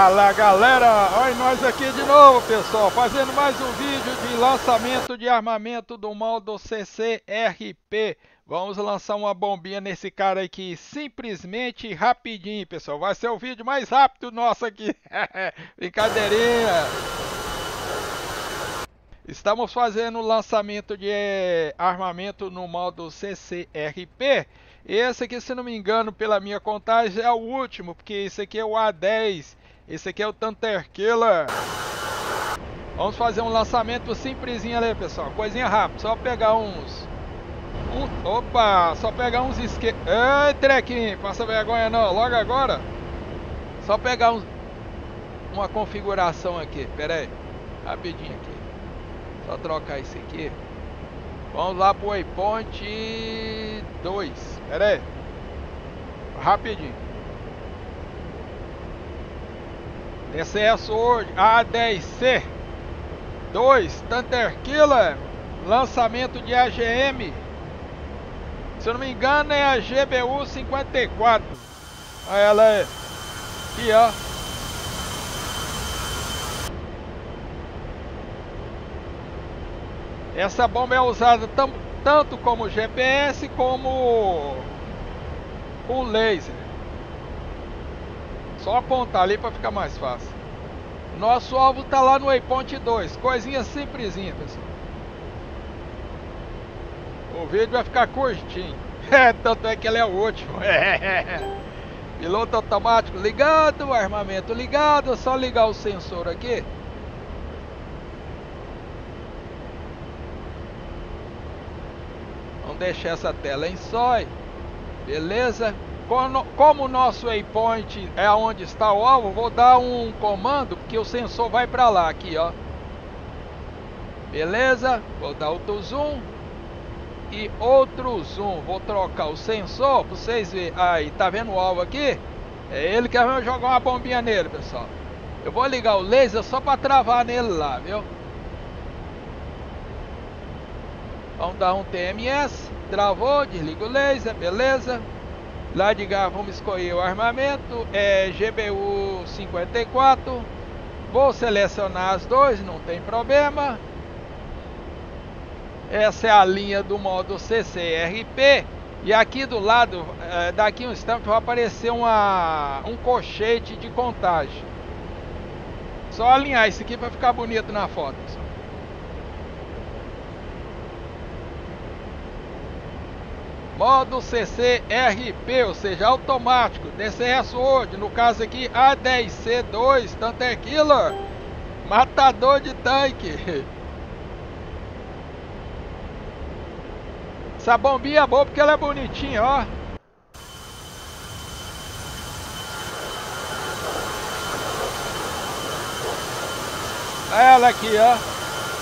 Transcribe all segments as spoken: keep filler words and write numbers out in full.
Fala galera, olha nós aqui de novo pessoal, fazendo mais um vídeo de lançamento de armamento do modo C C R P. Vamos lançar uma bombinha nesse cara aqui, simplesmente rapidinho pessoal, vai ser o vídeo mais rápido nosso aqui, brincadeirinha. Estamos fazendo o lançamento de armamento no modo C C R P. Esse aqui, se não me engano, pela minha contagem, é o último, porque esse aqui é o A dez. Esse aqui é o Thunder Killer. Vamos fazer um lançamento simplesinho ali, pessoal. Coisinha rápida, só pegar uns... Um, opa, só pegar uns isqueiros. Ei, trequinho, passa vergonha não, logo agora. Só pegar uns... uma configuração aqui, pera aí. Rapidinho aqui. Só trocar isso aqui. Vamos lá pro waypoint dois. Pera aí. Rapidinho. D C S World A dez C dois Thunder Killer. Lançamento de A G M. Se eu não me engano é a G B U cinquenta e quatro. Olha ela aí. Aqui ó. Essa bomba é usada tam, tanto como G P S como com laser. Só apontar ali para ficar mais fácil. Nosso alvo está lá no waypoint dois. Coisinha simplesinha, pessoal. O vídeo vai ficar curtinho. É, tanto é que ele é o último. Piloto automático ligado, armamento ligado. É só ligar o sensor aqui. Vamos deixar essa tela em sói. Beleza? Como o nosso waypoint é onde está o alvo, vou dar um comando, porque o sensor vai para lá, aqui ó. Beleza? Vou dar outro zoom. E outro zoom. Vou trocar o sensor para vocês verem. Aí, tá vendo o alvo aqui? É ele que vai jogar uma bombinha nele, pessoal. Eu vou ligar o laser só para travar nele lá, viu? Vamos dar um T M S, travou, desliga o laser, beleza. Lá de cá vamos escolher o armamento, é G B U cinquenta e quatro. Vou selecionar as duas, não tem problema. Essa é a linha do modo C C R P. E aqui do lado, é, daqui um instante vai aparecer uma, um colchete de contagem. Só alinhar isso aqui para ficar bonito na foto. Modo C C R P, ou seja, automático, D C S World, no caso aqui A dez C dois, Thunder Killer, matador de tanque. Essa bombinha é boa porque ela é bonitinha, ó. Ela aqui, ó.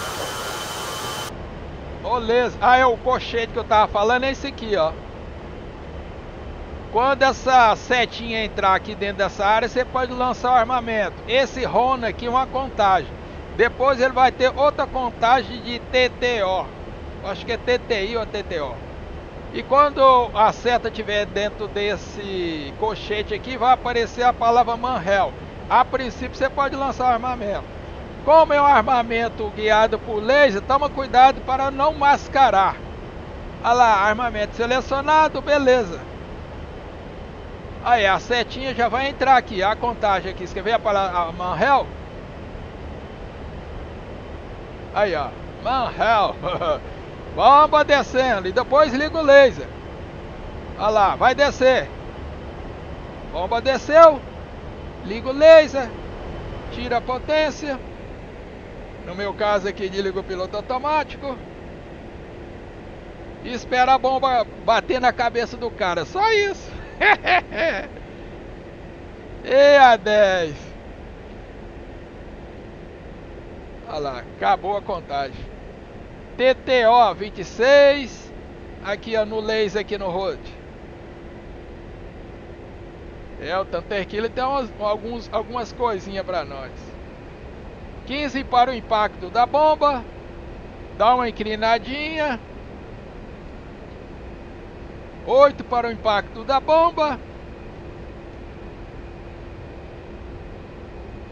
Beleza. Ah, é o colchete que eu tava falando, é esse aqui, ó. Quando essa setinha entrar aqui dentro dessa área, você pode lançar o armamento. Esse Rona aqui é uma contagem. Depois ele vai ter outra contagem de T T O. Acho que é T T I ou T T O. E quando a seta estiver dentro desse colchete aqui, vai aparecer a palavra Manhel. A princípio você pode lançar o armamento. Como é um armamento guiado por laser, toma cuidado para não mascarar. Olha lá, armamento selecionado, beleza. Aí, a setinha já vai entrar aqui, a contagem aqui. Você quer ver a palavra Manhel? Aí, ó, Manhel. Bomba descendo e depois liga o laser. Olha lá, vai descer. Bomba desceu. Liga o laser. Tira a potência. No meu caso aqui, desliga o piloto automático. E espera a bomba bater na cabeça do cara. Só isso. E a dez. Olha lá, acabou a contagem. T T O vinte e seis. Aqui ó, no laser aqui no road. É, o Thunder Killer tem umas, alguns, algumas coisinhas pra nós. quinze para o impacto da bomba. Dá uma inclinadinha. oito para o impacto da bomba.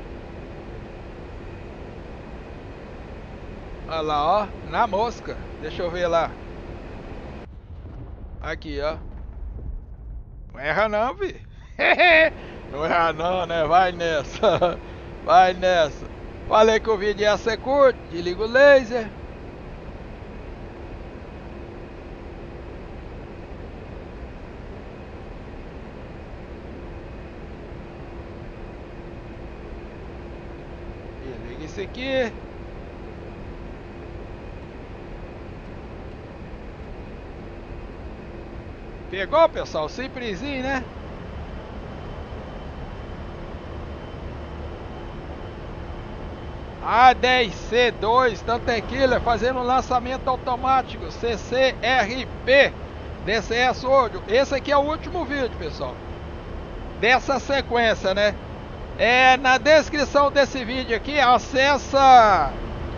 Olha lá, ó, na mosca. Deixa eu ver lá. Aqui, ó. Não erra não, vi. Não erra não, né? Vai nessa. Vai nessa. Falei que o vídeo ia ser curto. Desliga o laser. Desliga isso aqui. Pegou, pessoal? Simplesinho, né? A dez C dois Tantequila fazendo lançamento automático C C R P D C S Audio. Esse aqui é o último vídeo, pessoal, dessa sequência, né? É na descrição desse vídeo aqui, acessa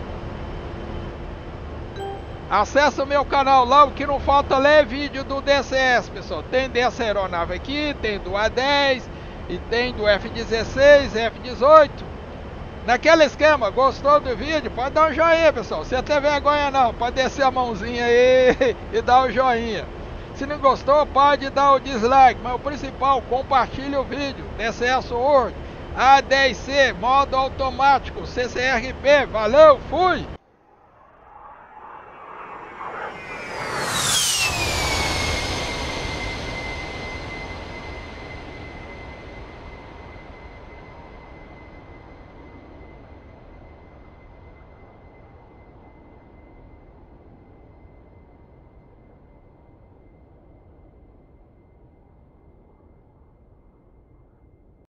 Acessa o meu canal lá, o que não falta lá é vídeo do D C S, pessoal. Tem dessa aeronave aqui, tem do A dez e tem do F dezesseis, F dezoito. Naquele esquema, gostou do vídeo? Pode dar um joinha, pessoal. Se tem vergonha não, pode descer a mãozinha aí e dar o joinha. Se não gostou, pode dar o dislike, mas o principal, compartilhe o vídeo. D C S World A dez C, modo automático, C C R P. Valeu, fui!